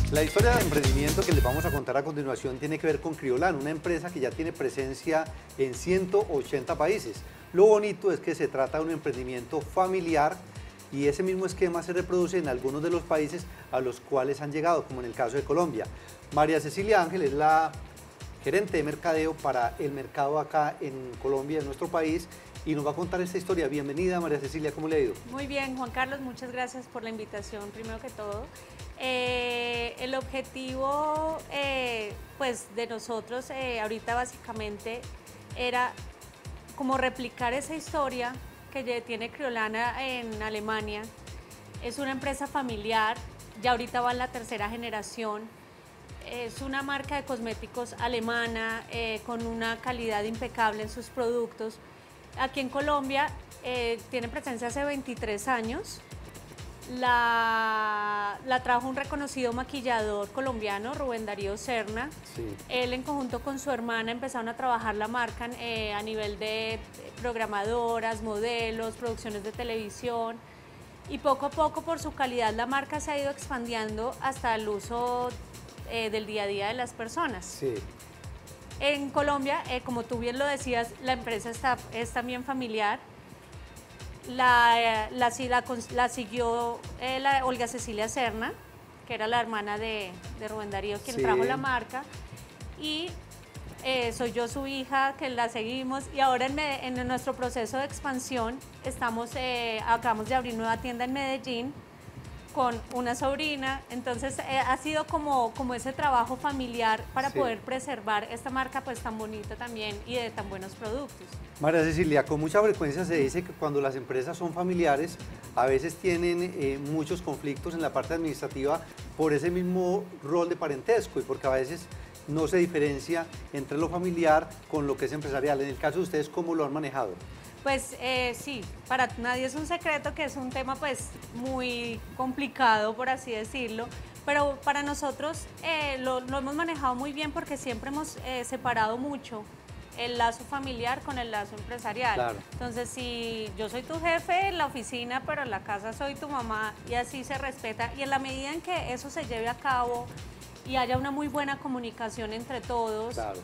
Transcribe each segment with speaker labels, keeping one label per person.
Speaker 1: La historia de emprendimiento que les vamos a contar a continuación tiene que ver con Criolan, una empresa que ya tiene presencia en 180 países. Lo bonito es que se trata de un emprendimiento familiar y ese mismo esquema se reproduce en algunos de los países a los cuales han llegado, como en el caso de Colombia. María Cecilia Ángel es la gerente de mercadeo para el mercado acá en Colombia, en nuestro país, y nos va a contar esta historia. Bienvenida, María Cecilia, ¿cómo le ha ido?
Speaker 2: Muy bien, Juan Carlos, muchas gracias por la invitación, primero que todo. El objetivo pues, de nosotros ahorita básicamente era como replicar esa historia que tiene Criolana en Alemania. Es una empresa familiar, ya ahorita va en la tercera generación. Es una marca de cosméticos alemana con una calidad impecable en sus productos. Aquí en Colombia tiene presencia hace 23 años. La trajo un reconocido maquillador colombiano, Rubén Darío Serna.
Speaker 1: Sí.
Speaker 2: Él en conjunto con su hermana empezaron a trabajar la marca a nivel de programadoras, modelos, producciones de televisión. Y poco a poco, por su calidad, la marca se ha ido expandiendo hasta el uso del día a día de las personas.
Speaker 1: Sí.
Speaker 2: En Colombia, como tú bien lo decías, la empresa es también familiar. La siguió la Olga Cecilia Serna, que era la hermana de Rubén Darío, quien
Speaker 1: Sí.
Speaker 2: trajo la marca. Y soy yo su hija, que la seguimos. Y ahora en nuestro proceso de expansión acabamos de abrir nueva tienda en Medellín con una sobrina. Entonces ha sido como ese trabajo familiar para
Speaker 1: Sí.
Speaker 2: poder preservar esta marca pues tan bonita también y de tan buenos productos.
Speaker 1: María Cecilia, con mucha frecuencia se dice que cuando las empresas son familiares, a veces tienen muchos conflictos en la parte administrativa por ese mismo rol de parentesco y porque a veces no se diferencia entre lo familiar con lo que es empresarial. En el caso de ustedes, ¿cómo lo han manejado?
Speaker 2: Pues sí, para nadie es un secreto que es un tema pues muy complicado, por así decirlo, pero para nosotros lo hemos manejado muy bien porque siempre hemos separado mucho el lazo familiar con el lazo empresarial.
Speaker 1: Claro.
Speaker 2: Entonces, si yo soy tu jefe en la oficina, pero en la casa soy tu mamá, y así se respeta, y en la medida en que eso se lleve a cabo y haya una muy buena comunicación entre todos,
Speaker 1: Claro.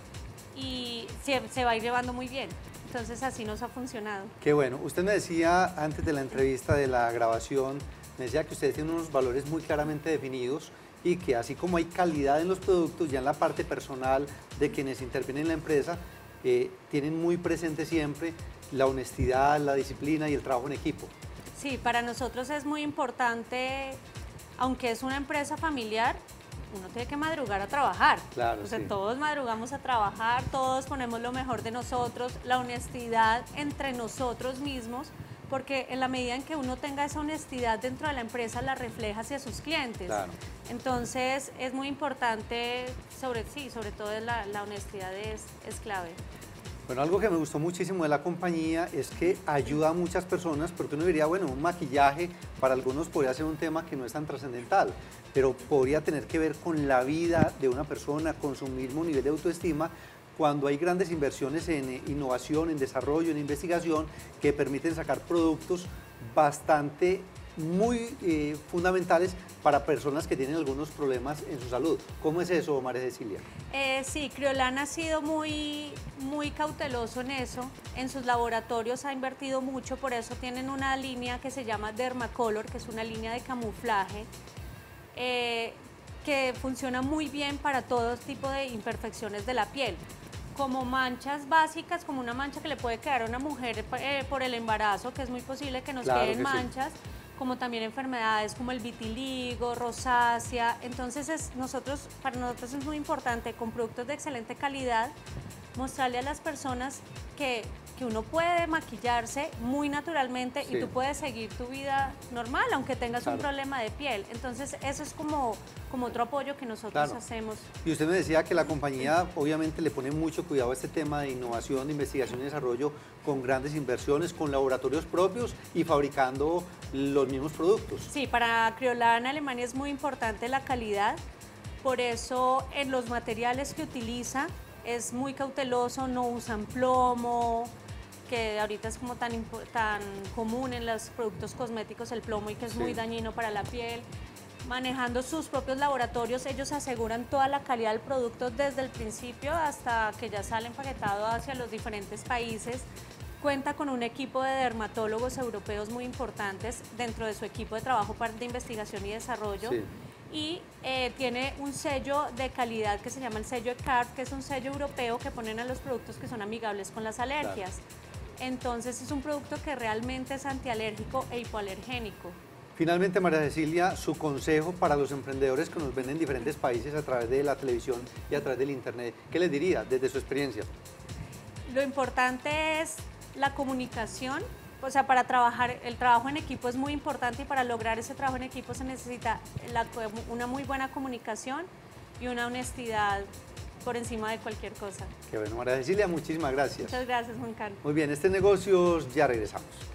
Speaker 2: y se va a ir llevando muy bien. Entonces así nos ha funcionado.
Speaker 1: Qué bueno. Usted me decía antes de la entrevista, de la grabación, me decía que ustedes tienen unos valores muy claramente definidos y que así como hay calidad en los productos, ya en la parte personal de quienes intervienen en la empresa, tienen muy presente siempre la honestidad, la disciplina y el trabajo en equipo.
Speaker 2: Sí, para nosotros es muy importante, aunque es una empresa familiar, uno tiene que madrugar a trabajar.
Speaker 1: Claro,
Speaker 2: O sea,
Speaker 1: sí.
Speaker 2: todos madrugamos a trabajar, todos ponemos lo mejor de nosotros, la honestidad entre nosotros mismos, porque en la medida en que uno tenga esa honestidad dentro de la empresa, la refleja hacia sus clientes.
Speaker 1: Claro.
Speaker 2: Entonces, es muy importante, sobre todo la honestidad es clave.
Speaker 1: Bueno, algo que me gustó muchísimo de la compañía es que ayuda a muchas personas, porque uno diría, bueno, un maquillaje para algunos podría ser un tema que no es tan trascendental, pero podría tener que ver con la vida de una persona, con su mismo nivel de autoestima, cuando hay grandes inversiones en innovación, en desarrollo, en investigación, que permiten sacar productos bastante muy fundamentales para personas que tienen algunos problemas en su salud. ¿Cómo es eso, María Cecilia?
Speaker 2: Sí, Criolan ha sido muy cauteloso en eso. En sus laboratorios ha invertido mucho, por eso tienen una línea que se llama Dermacolor, que es una línea de camuflaje que funciona muy bien para todo tipo de imperfecciones de la piel. Como manchas básicas, como una mancha que le puede quedar a una mujer por el embarazo, que es muy posible que nos
Speaker 1: Claro
Speaker 2: queden
Speaker 1: que sí.
Speaker 2: manchas, como también enfermedades como el vitiligo, rosácea. Entonces para nosotros es muy importante, con productos de excelente calidad, mostrarle a las personas que uno puede maquillarse muy naturalmente
Speaker 1: Sí.
Speaker 2: y tú puedes seguir tu vida normal, aunque tengas
Speaker 1: Claro.
Speaker 2: un problema de piel. Entonces eso es como otro apoyo que nosotros
Speaker 1: Claro.
Speaker 2: hacemos.
Speaker 1: Y usted me decía que la compañía obviamente le pone mucho cuidado a este tema de innovación, de investigación y desarrollo con grandes inversiones, con laboratorios propios y fabricando los mismos productos.
Speaker 2: Sí, para Criolan Alemania es muy importante la calidad, por eso en los materiales que utiliza es muy cauteloso, no usan plomo, que ahorita es como tan común en los productos cosméticos el plomo y que es muy
Speaker 1: Sí.
Speaker 2: dañino para la piel. manejando sus propios laboratorios, ellos aseguran toda la calidad del producto desde el principio hasta que ya sale empaquetado hacia los diferentes países. Cuenta con un equipo de dermatólogos europeos muy importantes dentro de su equipo de trabajo de investigación y desarrollo.
Speaker 1: Sí.
Speaker 2: Y tiene un sello de calidad que se llama el sello ECART, que es un sello europeo que ponen a los productos que son amigables con las alergias. Claro. Entonces es un producto que realmente es antialérgico e hipoalergénico.
Speaker 1: Finalmente, María Cecilia, su consejo para los emprendedores que nos ven en diferentes países a través de la televisión y a través del internet, ¿qué les diría desde su experiencia?
Speaker 2: Lo importante es la comunicación, o sea, para trabajar, el trabajo en equipo es muy importante y para lograr ese trabajo en equipo se necesita una muy buena comunicación y una honestidad por encima de cualquier cosa.
Speaker 1: Qué bueno, María Cecilia, muchísimas gracias.
Speaker 2: Muchas gracias, Juan Carlos.
Speaker 1: Muy bien, Negocios, ya regresamos.